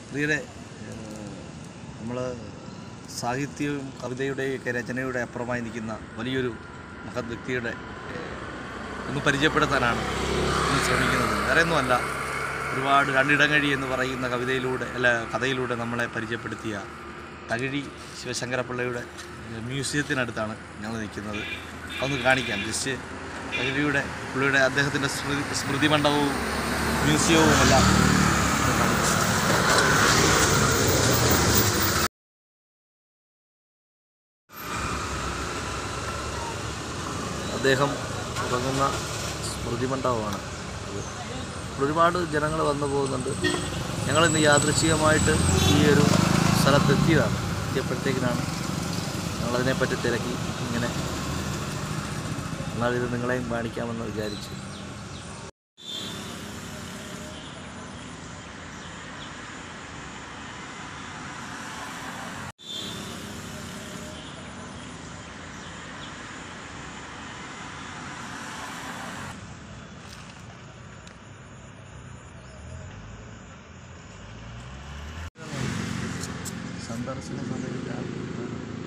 പ്രിയരെ, നമ്മൾ സാഹിത്യവും കവിതയുടെയൊക്കെ രചനയുടെ അപ്പുറമായി നിൽക്കുന്ന വലിയൊരു മഹത് വ്യക്തിയുടെ ഒന്ന് പരിചയപ്പെടുത്താനാണ് ഇന്ന് ശ്രമിക്കുന്നത്. വേറെയൊന്നുമല്ല, ഒരുപാട് രണ്ടിടങ്ങഴി എന്ന് പറയുന്ന കഥയിലൂടെ നമ്മളെ പരിചയപ്പെടുത്തിയ തകഴി ശിവശങ്കരപ്പിള്ളയുടെ മ്യൂസിയത്തിനടുത്താണ് ഞങ്ങൾ നിൽക്കുന്നത്. അതൊന്ന് കാണിക്കാം. ജസ്റ്റ് പുള്ളിയുടെ അദ്ദേഹത്തിൻ്റെ സ്മൃതി മണ്ഡപവും മ്യൂസിയവും എല്ലാം അദ്ദേഹം തുടങ്ങുന്ന സ്മൃതി മണ്ഡപമാണ്. ഒരുപാട് ജനങ്ങൾ വന്നു പോകുന്നുണ്ട്. ഞങ്ങളിന്ന് യാദൃച്ഛികമായിട്ട് ഈ ഒരു എത്തിയപ്പോഴത്തേക്കിനാണ് ഞങ്ങളതിനെപ്പറ്റി തിരക്കി. ഇങ്ങനെ എന്നാലിത് നിങ്ങളെയും കാണിക്കാമെന്ന് വിചാരിച്ചു. സന്ദർശന സമയത്ത്